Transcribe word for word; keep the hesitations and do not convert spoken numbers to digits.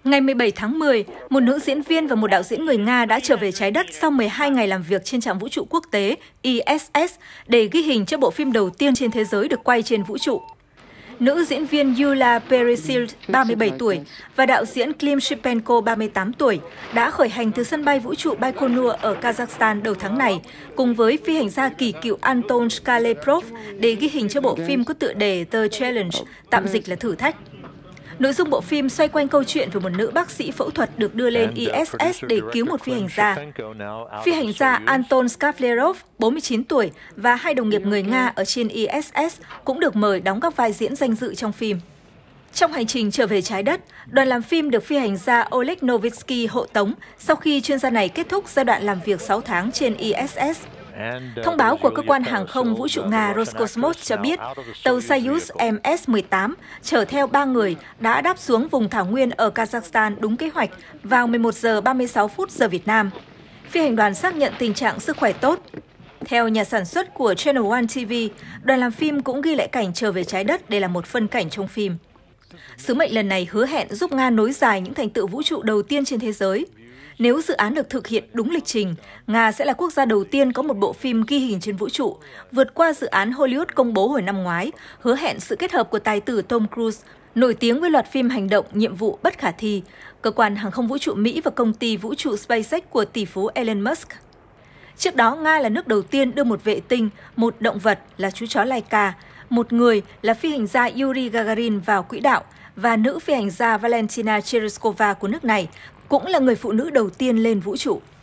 Ngày mười bảy tháng mười, một nữ diễn viên và một đạo diễn người Nga đã trở về trái đất sau mười hai ngày làm việc trên trạm vũ trụ quốc tế I S S để ghi hình cho bộ phim đầu tiên trên thế giới được quay trên vũ trụ. Nữ diễn viên Yulia Peresild, ba mươi bảy tuổi, và đạo diễn Klim Shipenko, ba mươi tám tuổi, đã khởi hành từ sân bay vũ trụ Baikonur ở Kazakhstan đầu tháng này, cùng với phi hành gia kỳ cựu Anton Shkaleprov để ghi hình cho bộ phim có tựa đề The Challenge, tạm dịch là thử thách. Nội dung bộ phim xoay quanh câu chuyện về một nữ bác sĩ phẫu thuật được đưa lên I S S để cứu một phi hành gia. Phi hành gia Anton Shkaleprov, bốn mươi chín tuổi, và hai đồng nghiệp người Nga ở trên I S S cũng được mời đóng các vai diễn danh dự trong phim. Trong hành trình trở về trái đất, đoàn làm phim được phi hành gia Oleg Novitsky hộ tống sau khi chuyên gia này kết thúc giai đoạn làm việc sáu tháng trên I S S. Thông báo của cơ quan hàng không vũ trụ Nga Roscosmos cho biết tàu Soyuz M S mười tám chở theo ba người đã đáp xuống vùng thảo nguyên ở Kazakhstan đúng kế hoạch vào mười một giờ ba mươi sáu phút giờ Việt Nam. Phi hành đoàn xác nhận tình trạng sức khỏe tốt. Theo nhà sản xuất của Channel One T V, đoàn làm phim cũng ghi lại cảnh trở về trái đất để làm một phân cảnh trong phim. Sứ mệnh lần này hứa hẹn giúp Nga nối dài những thành tựu vũ trụ đầu tiên trên thế giới. Nếu dự án được thực hiện đúng lịch trình, Nga sẽ là quốc gia đầu tiên có một bộ phim ghi hình trên vũ trụ, vượt qua dự án Hollywood công bố hồi năm ngoái, hứa hẹn sự kết hợp của tài tử Tom Cruise, nổi tiếng với loạt phim hành động Nhiệm vụ bất khả thi, cơ quan hàng không vũ trụ Mỹ và công ty vũ trụ SpaceX của tỷ phú Elon Musk. Trước đó, Nga là nước đầu tiên đưa một vệ tinh, một động vật là chú chó Laika, một người là phi hành gia Yuri Gagarin vào quỹ đạo, và nữ phi hành gia Valentina Tereshkova của nước này cũng là người phụ nữ đầu tiên lên vũ trụ.